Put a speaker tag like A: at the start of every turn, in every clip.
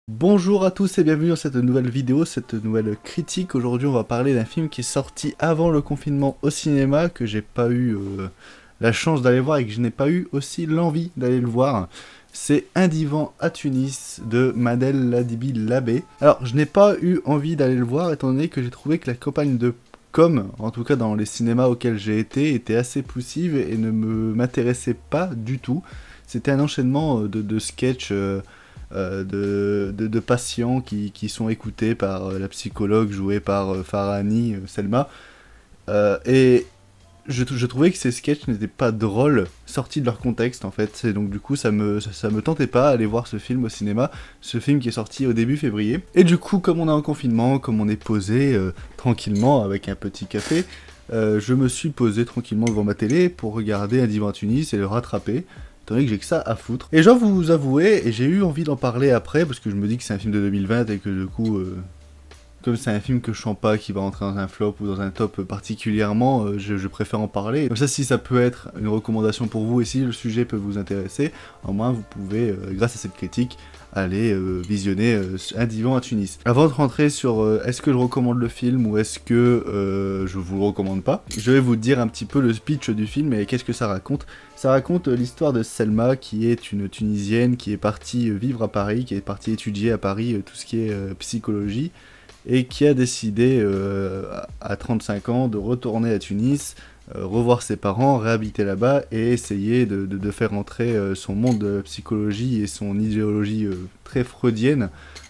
A: Bonjour à tous et bienvenue dans cette nouvelle vidéo, cette nouvelle critique. Aujourd'hui on va parler d'un film qui est sorti avant le confinement au cinéma, que j'ai pas eu la chance d'aller voir et que je n'ai pas eu aussi l'envie d'aller le voir. C'est Un divan à Tunis de Manel Ladibi Labé. Alors je n'ai pas eu envie d'aller le voir étant donné que j'ai trouvé que la campagne de com, en tout cas dans les cinémas auxquels j'ai été, était assez poussive et ne m'intéressait pas du tout. C'était un enchaînement de sketchs de patients qui sont écoutés par la psychologue jouée par Farhani Selma. Et je trouvais que ces sketchs n'étaient pas drôles, sortis de leur contexte en fait. Et donc du coup ça me tentait pas aller voir ce film au cinéma, ce film qui est sorti au début février. Et du coup comme on est en confinement, comme on est posé tranquillement avec un petit café, je me suis posé tranquillement devant ma télé pour regarder Un divan à Tunis et le rattraper, étant donné que j'ai que ça à foutre. Et je dois vous avouer, et j'ai eu envie d'en parler après, parce que je me dis que c'est un film de 2020 et que du coup, comme c'est un film que je sens pas qui va rentrer dans un flop ou dans un top particulièrement, je préfère en parler. Comme ça, si ça peut être une recommandation pour vous et si le sujet peut vous intéresser, au moins vous pouvez, grâce à cette critique, aller visionner Un divan à Tunis. Avant de rentrer sur est-ce que je recommande le film ou est-ce que je vous le recommande pas, je vais vous dire un petit peu le speech du film et qu'est-ce que ça raconte. Ça raconte l'histoire de Selma, qui est une Tunisienne qui est partie vivre à Paris, qui est partie étudier à Paris tout ce qui est psychologie, et qui a décidé à 35 ans de retourner à Tunis, revoir ses parents, réhabiter là-bas et essayer de faire entrer son monde de psychologie et son idéologie très freudienne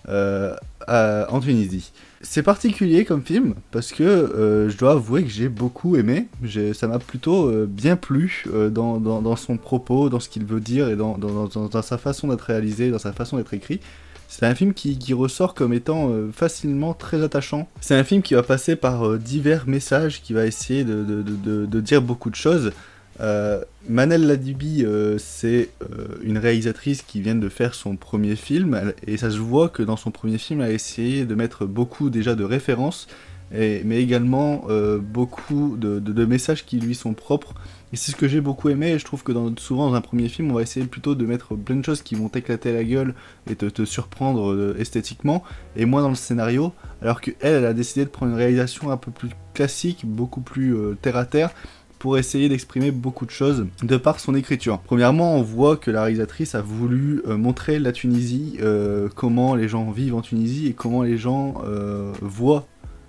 A: en Tunisie. C'est particulier comme film parce que je dois avouer que j'ai beaucoup aimé, ça m'a plutôt bien plu dans son propos, dans ce qu'il veut dire et dans sa façon d'être réalisé, dans sa façon d'être écrit. C'est un film qui ressort comme étant facilement très attachant. C'est un film qui va passer par divers messages, qui va essayer de dire beaucoup de choses. Manel Ladibi, c'est une réalisatrice qui vient de faire son premier film, et ça se voit que dans son premier film, elle a essayé de mettre beaucoup déjà de références, mais également beaucoup de messages qui lui sont propres. Et c'est ce que j'ai beaucoup aimé, et je trouve que souvent dans un premier film, on va essayer plutôt de mettre plein de choses qui vont t'éclater la gueule et te surprendre esthétiquement, et moins dans le scénario, alors qu'elle, elle a décidé de prendre une réalisation un peu plus classique, beaucoup plus terre-à-terre, pour essayer d'exprimer beaucoup de choses de par son écriture. Premièrement, on voit que la réalisatrice a voulu montrer la Tunisie, comment les gens vivent en Tunisie et comment les gens voient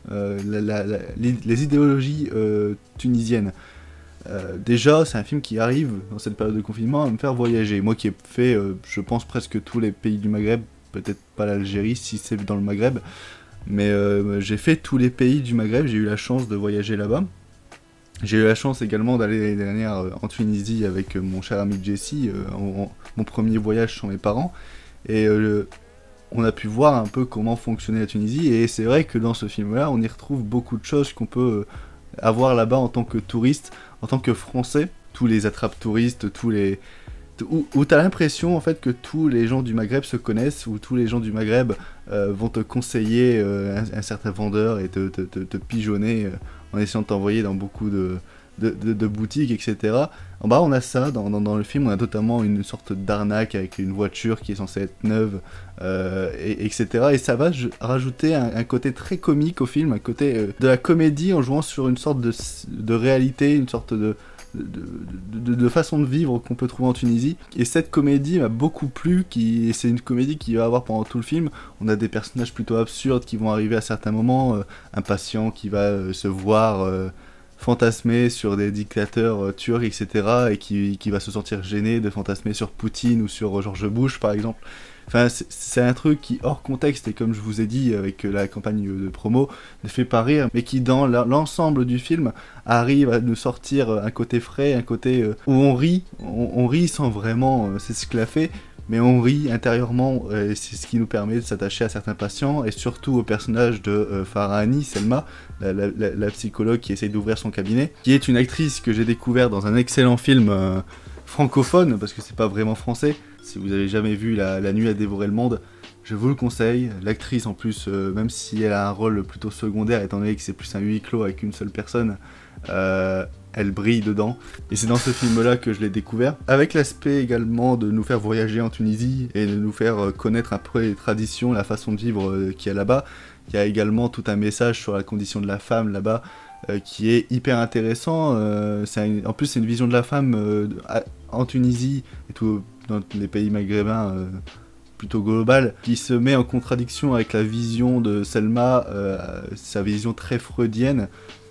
A: les idéologies tunisiennes. Déjà, c'est un film qui arrive dans cette période de confinement à me faire voyager. Moi qui ai fait, je pense, presque tous les pays du Maghreb, peut-être pas l'Algérie si c'est dans le Maghreb, mais j'ai fait tous les pays du Maghreb, j'ai eu la chance de voyager là-bas. J'ai eu la chance également d'aller l'année dernière en Tunisie avec mon cher ami Jesse, mon premier voyage sans mes parents, et on a pu voir un peu comment fonctionnait la Tunisie, et c'est vrai que dans ce film-là, on y retrouve beaucoup de choses qu'on peut avoir là-bas en tant que touriste, en tant que français, tous les attrape-touristes, où t'as l'impression en fait que tous les gens du Maghreb se connaissent, où tous les gens du Maghreb vont te conseiller un certain vendeur et te pigeonner en essayant de t'envoyer dans beaucoup de boutiques, etc. En bas, on a ça, dans le film, on a notamment une sorte d'arnaque avec une voiture qui est censée être neuve, etc. Et ça va rajouter un côté très comique au film, un côté de la comédie en jouant sur une sorte de réalité, une sorte de façon de vivre qu'on peut trouver en Tunisie. Et cette comédie m'a beaucoup plu, c'est une comédie qui va avoir pendant tout le film. On a des personnages plutôt absurdes qui vont arriver à certains moments, un patient qui va se voir fantasmer sur des dictateurs turcs, etc. et qui va se sentir gêné de fantasmer sur Poutine ou sur George Bush par exemple. Enfin, c'est un truc qui, hors contexte, et comme je vous ai dit avec la campagne de promo, ne fait pas rire, mais qui, dans l'ensemble du film, arrive à nous sortir un côté frais, un côté où on rit sans vraiment s'esclaffer, mais on rit intérieurement, et c'est ce qui nous permet de s'attacher à certains patients, et surtout au personnage de Farhani Selma, la psychologue qui essaye d'ouvrir son cabinet, qui est une actrice que j'ai découvert dans un excellent film francophone, parce que c'est pas vraiment français. Si vous avez jamais vu La nuit a dévoré le monde, je vous le conseille. L'actrice en plus, même si elle a un rôle plutôt secondaire, étant donné que c'est plus un huis clos avec une seule personne, elle brille dedans. Et c'est dans ce film-là que je l'ai découvert. Avec l'aspect également de nous faire voyager en Tunisie et de nous faire connaître un peu les traditions, la façon de vivre qu'il y a là-bas. Il y a également tout un message sur la condition de la femme là-bas qui est hyper intéressant. En plus, c'est une vision de la femme en Tunisie et tout dans les pays maghrébins plutôt global, qui se met en contradiction avec la vision de Selma, sa vision très freudienne.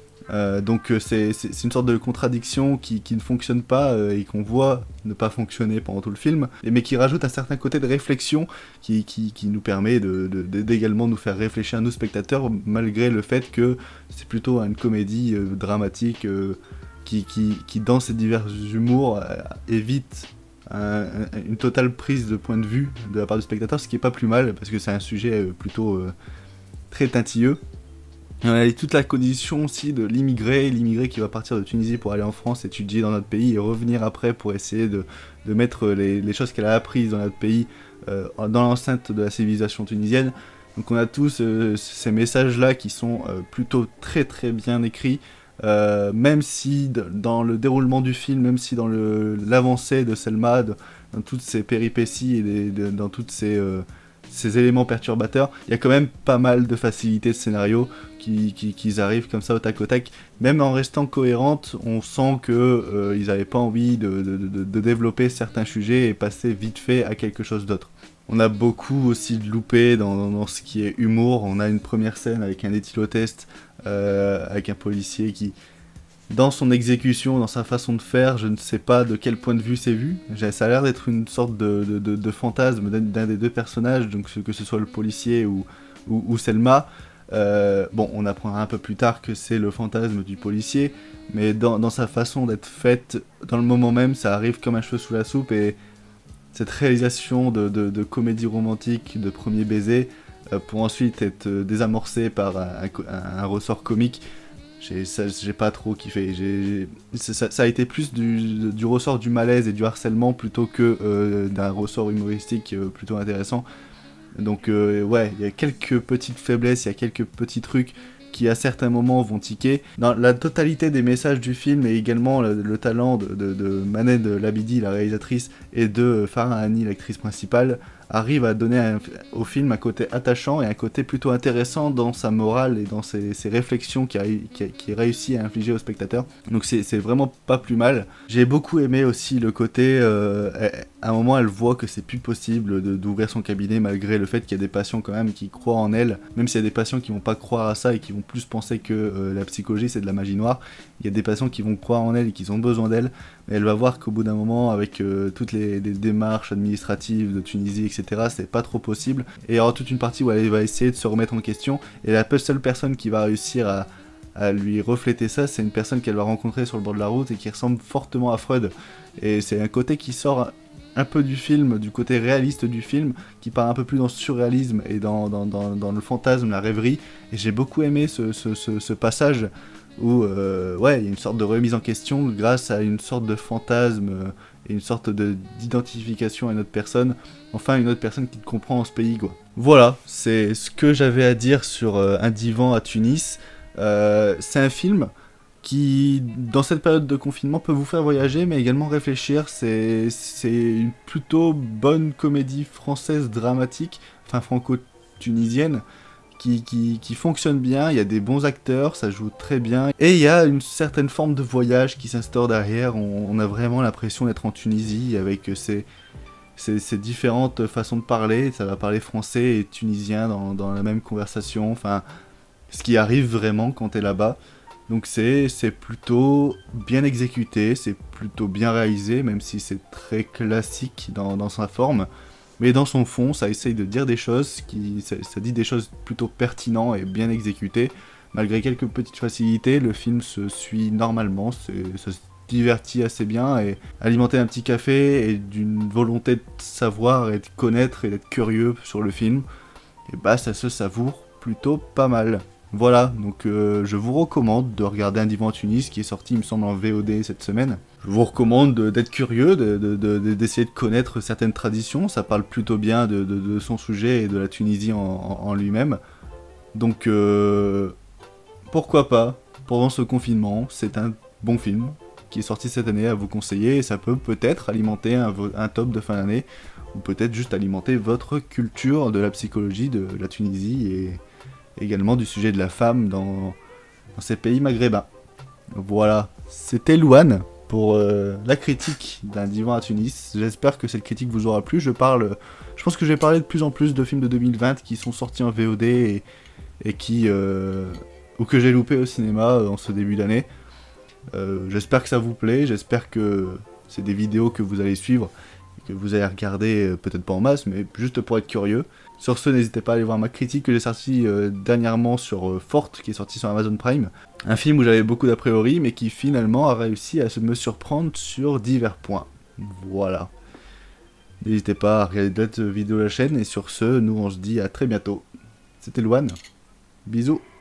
A: Donc c'est une sorte de contradiction qui ne fonctionne pas et qu'on voit ne pas fonctionner pendant tout le film, mais qui rajoute un certain côté de réflexion qui nous permet d'également nous faire réfléchir à nos spectateurs, malgré le fait que c'est plutôt une comédie dramatique qui dans ses divers humours évite une totale prise de point de vue de la part du spectateur, ce qui est pas plus mal parce que c'est un sujet plutôt très tintilleux. Et on a toute la condition aussi de l'immigré qui va partir de Tunisie pour aller en France, étudier dans notre pays et revenir après pour essayer de mettre les choses qu'elle a apprises dans notre pays dans l'enceinte de la civilisation tunisienne. Donc on a tous ces messages-là qui sont plutôt très très bien écrits, même si dans le déroulement du film, même si dans l'avancée de Selma, dans toutes ses péripéties et dans toutes ces éléments perturbateurs, il y a quand même pas mal de facilité de scénario qui arrivent comme ça au tac au tac. Même en restant cohérente, on sent que ils n'avaient pas envie de développer certains sujets et passer vite fait à quelque chose d'autre. On a beaucoup aussi de loupés dans ce qui est humour. On a une première scène avec un éthylotest, avec un policier qui, dans son exécution, dans sa façon de faire, je ne sais pas de quel point de vue c'est vu. Ça a l'air d'être une sorte de fantasme d'un des deux personnages, donc que ce soit le policier ou Selma. Bon, on apprendra un peu plus tard que c'est le fantasme du policier, mais dans sa façon d'être faite, dans le moment même, ça arrive comme un cheveu sous la soupe, et cette réalisation de comédie romantique, de premier baiser, pour ensuite être désamorcée par un ressort comique, j'ai pas trop kiffé. Ça a été plus du ressort du malaise et du harcèlement plutôt que d'un ressort humoristique plutôt intéressant. Donc ouais, il y a quelques petites faiblesses, il y a quelques petits trucs qui à certains moments vont tiquer. Dans la totalité des messages du film et également le talent de Maned Labidi, la réalisatrice, et de Farah Hani, l'actrice principale, arrive à donner au film un côté attachant et un côté plutôt intéressant dans sa morale et dans ses réflexions qu'il réussit à infliger au spectateur. Donc c'est vraiment pas plus mal. J'ai beaucoup aimé aussi le côté, à un moment elle voit que c'est plus possible d'ouvrir son cabinet malgré le fait qu'il y a des patients quand même qui croient en elle, même s'il y a des patients qui vont pas croire à ça et qui vont plus penser que la psychologie c'est de la magie noire. Il y a des patients qui vont croire en elle et qui ont besoin d'elle, mais elle va voir qu'au bout d'un moment, avec toutes les démarches administratives de Tunisie, etc., c'est pas trop possible. Et il y aura toute une partie où elle va essayer de se remettre en question, et la seule personne qui va réussir à lui refléter ça, c'est une personne qu'elle va rencontrer sur le bord de la route et qui ressemble fortement à Freud. Et c'est un côté qui sort un peu du film, du côté réaliste du film, qui part un peu plus dans le surréalisme et dans le fantasme, la rêverie. Et j'ai beaucoup aimé ce passage où ouais, il y a une sorte de remise en question grâce à une sorte de fantasme et une sorte d'identification à une autre personne, enfin une autre personne qui te comprend en ce pays, quoi. Voilà, c'est ce que j'avais à dire sur Un divan à Tunis. C'est un film qui, dans cette période de confinement, peut vous faire voyager, mais également réfléchir. C'est une plutôt bonne comédie française dramatique, enfin franco-tunisienne, qui fonctionne bien. Il y a des bons acteurs, ça joue très bien, et il y a une certaine forme de voyage qui s'instaure derrière. On a vraiment l'impression d'être en Tunisie avec ces différentes façons de parler. Ça va parler français et tunisien dans la même conversation, enfin, ce qui arrive vraiment quand t'es là-bas. Donc c'est plutôt bien exécuté, c'est plutôt bien réalisé, même si c'est très classique dans sa forme. Mais dans son fond, ça essaye de dire des choses, ça dit des choses plutôt pertinentes et bien exécutées. Malgré quelques petites facilités, le film se suit normalement, ça se divertit assez bien, et alimenté d'un petit café et d'une volonté de savoir et de connaître et d'être curieux sur le film, et bah ça se savoure plutôt pas mal. Voilà, donc je vous recommande de regarder Un divan à Tunis, qui est sorti, il me semble, en VOD cette semaine. Je vous recommande d'être curieux, d'essayer de connaître certaines traditions. Ça parle plutôt bien de son sujet et de la Tunisie en lui-même. Donc, pourquoi pas, pendant ce confinement, c'est un bon film qui est sorti cette année à vous conseiller, et ça peut peut-être alimenter un top de fin d'année, ou peut-être juste alimenter votre culture de la psychologie de la Tunisie, et également du sujet de la femme dans ces pays maghrébins. Voilà, c'était Louane pour la critique d'un divan à Tunis. J'espère que cette critique vous aura plu. Je pense que je vais parler de plus en plus de films de 2020 qui sont sortis en VOD et qui ou que j'ai loupé au cinéma en ce début d'année. J'espère que ça vous plaît, j'espère que c'est des vidéos que vous allez suivre, que vous allez regarder, peut-être pas en masse, mais juste pour être curieux. Sur ce, n'hésitez pas à aller voir ma critique que j'ai sortie dernièrement sur Forte, qui est sortie sur Amazon Prime. Un film où j'avais beaucoup d'a priori, mais qui finalement a réussi à me surprendre sur divers points. Voilà. N'hésitez pas à regarder d'autres vidéos de la chaîne, et sur ce, nous on se dit à très bientôt. C'était Louane, bisous.